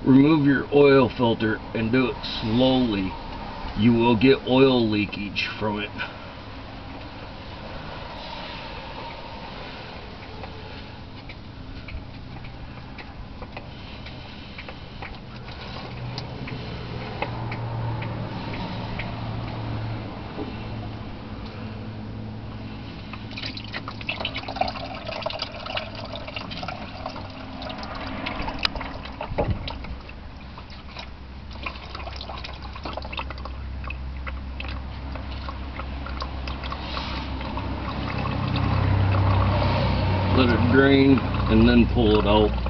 Remove your oil filter and do it slowly. You will get oil leakage from it. Let it drain and then pull it out.